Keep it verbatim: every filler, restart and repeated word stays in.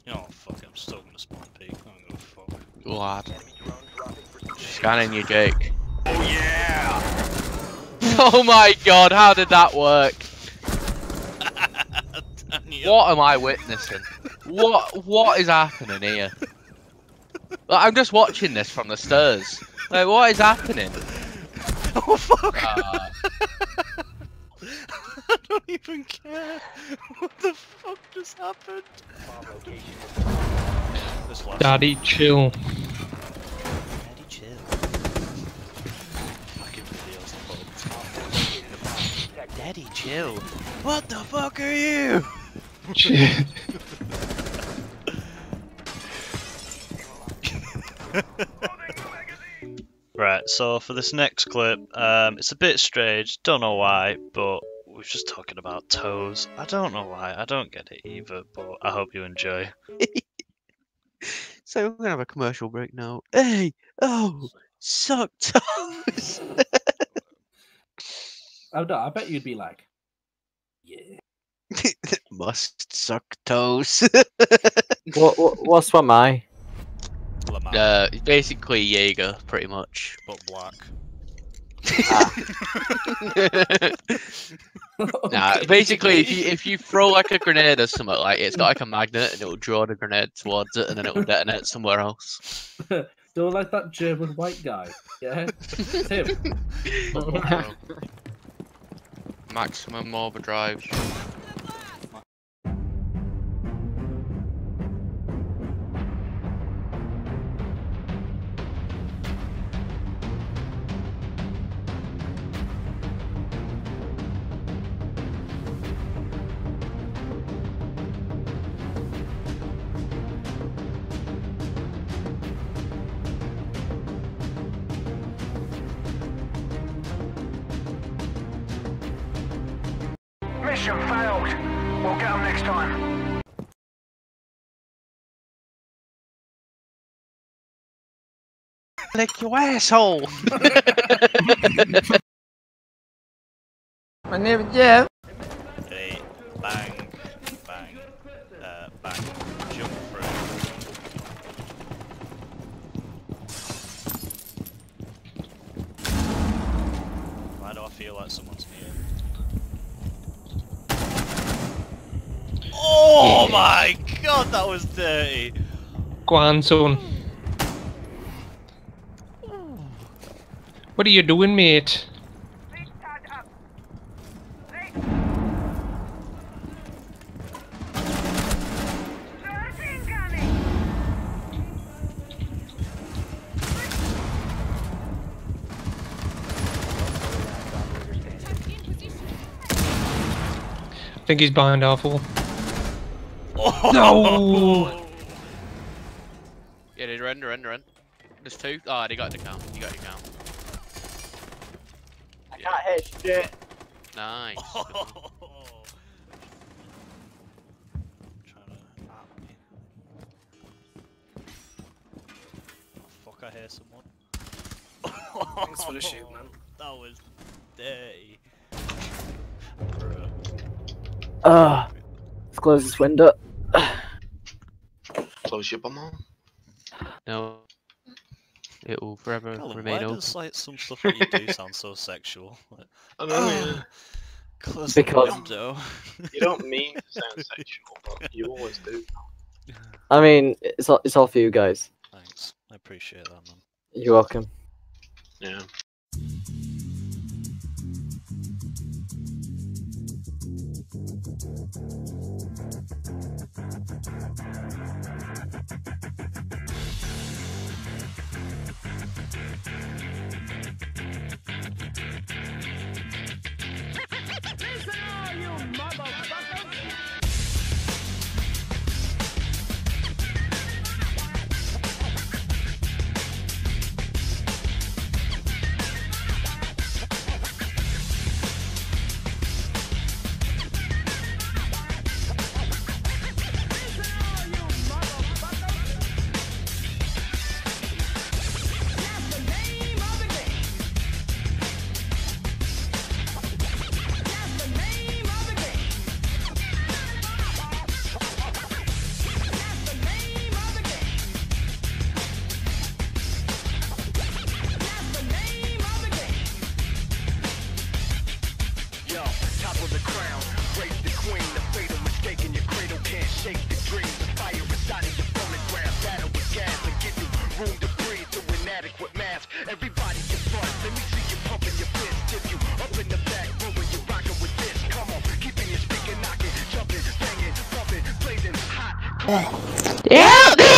Oh fuck, I'm still gonna spawn peek. I don't give a fuck. Lad. Scanning you, Jake. Oh yeah! Oh my god, how did that work? What am I witnessing? What what is happening here? Like, I'm just watching this from the stairs. Like, what is happening? Oh fuck! Uh, I don't even care. What the fuck just happened? This last Daddy, chill. Daddy chill. Fucking videos fucked. Daddy chill. What the fuck are you? Right, so for this next clip, um, it's a bit strange, don't know why, but we're just talking about toes. I don't know why, I don't get it either, but I hope you enjoy. so we're gonna have a commercial break now. Hey, oh, suck toes. Oh no, I bet you'd be like, yeah. Must suck toes. What, what what's one my? Lamar, uh, basically Jaeger, pretty much. but black. Nah, Okay. basically, if you if you throw like a grenade or something, like it's got like a magnet and it'll draw the grenade towards it, and then it'll detonate somewhere else. Don't like that German white guy. Yeah, it's him. Maximum overdrive. Mission failed. We'll get them next time. Lick your asshole. My name is Jeff. Hey, bang, bang, uh, bang, jump through. Why do I feel like someone's here? Oh my god, that was dirty! Go on, son. What are you doing, mate? I think he's behind awful. Oh. No! Yeah, they run, run, run. There's two. Oh, they got the count. You got your count. I can't hit shit. Nice. Trying to at me. Oh, fuck, I hear someone. Thanks for the shoot, man. That was dirty. Ah, let's close this window. Close your bum on. No. It will forever Colin, remain why open. does like some stuff that you do sound so sexual? Like, I know, yeah. close Because- the window. You don't mean to sound sexual, but you always do. I mean, it's all, it's all for you guys. Thanks, I appreciate that, man. You're welcome. Yeah. Help me!